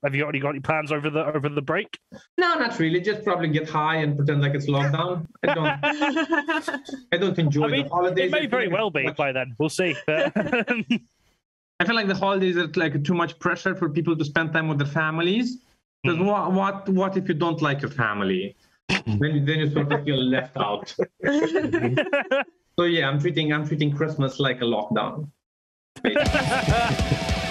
Have you already got any plans over the break? No, not really. Just probably get high and pretend like it's lockdown. I don't enjoy the holidays. It may very well be by then. We'll see. I feel like the holidays are like too much pressure for people to spend time with their families. Because what if you don't like your family? then you sort of feel left out. So yeah, I'm treating Christmas like a lockdown.